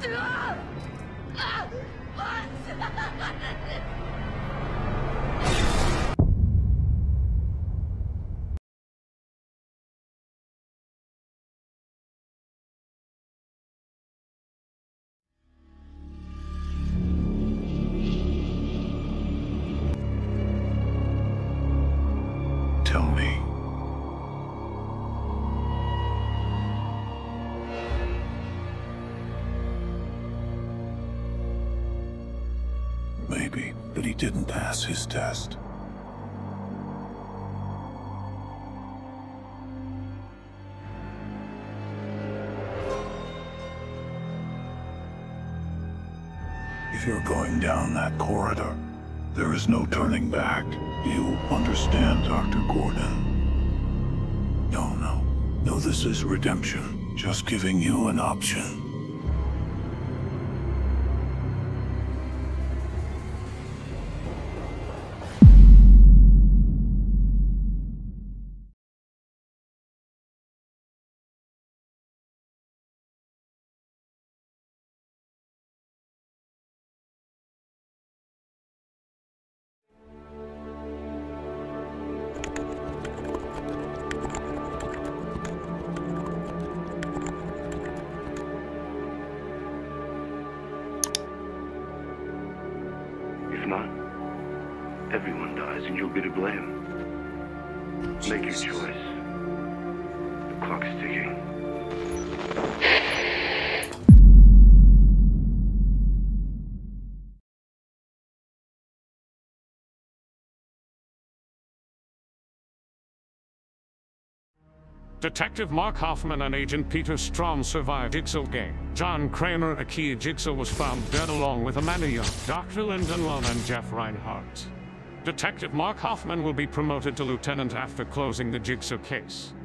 Tell me. Maybe that he didn't pass his test. If you're going down that corridor, there is no turning back. You understand, Dr. Gordon? No, this is redemption. Just giving you an option. If not, everyone dies and you'll be to blame. Make your choice. The clock's ticking. Detective Mark Hoffman and Agent Peter Strom survived Jigsaw game. John Kramer, a key Jigsaw, was found dead along with Amanda Young, Dr. Lyndon Lund, and Jeff Reinhardt. Detective Mark Hoffman will be promoted to lieutenant after closing the Jigsaw case.